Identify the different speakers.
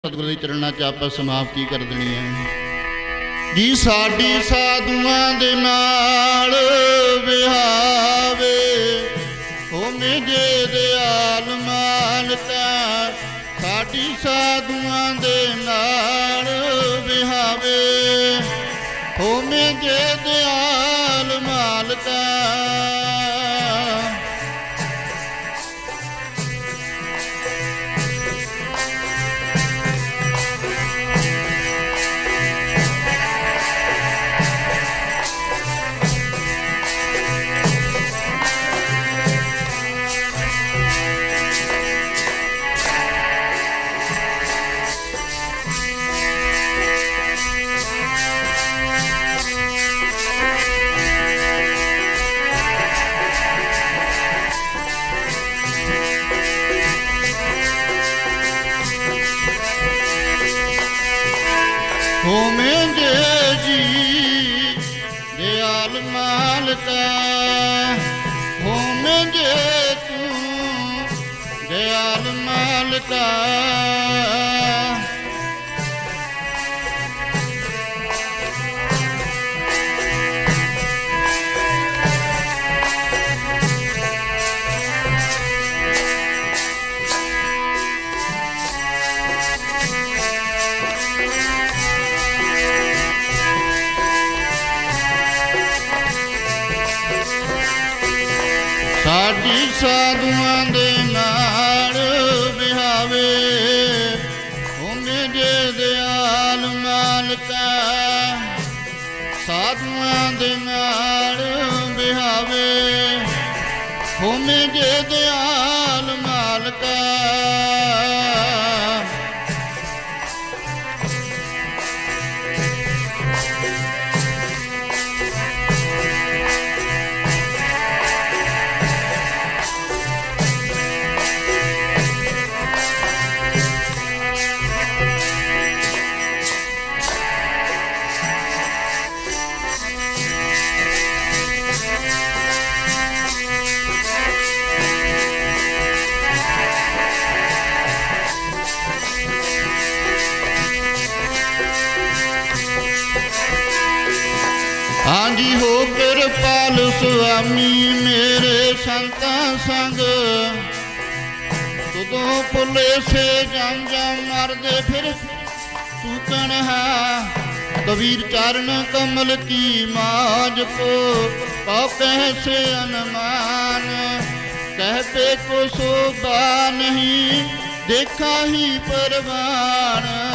Speaker 1: सतगुरु के चरणों च आप समाप्ति कर देनी है जी। साडी साधुआं दे नाल विहावे होवे जे दयाल मालका। साडी साधुआं दे नाल विहावे होवे जे दयाल मालका। होमे जे जी दयाल मालका। होमे जे तू दयाल मालका। साडी साधुआं दे नाल विहावे होवे जे दयाल मालका। साधुआं दे नाल विहावे होवे जे दयाल मालका। हाँ जी हो कृपाल स्वामी मेरे संता संग। तुदों पुले से जम जम मरदे फिर तू कन्हा। कबीर चरण कमल की माज को कौ कैसे अनुमान। कह पे को शोभा नहीं देखा ही परवान।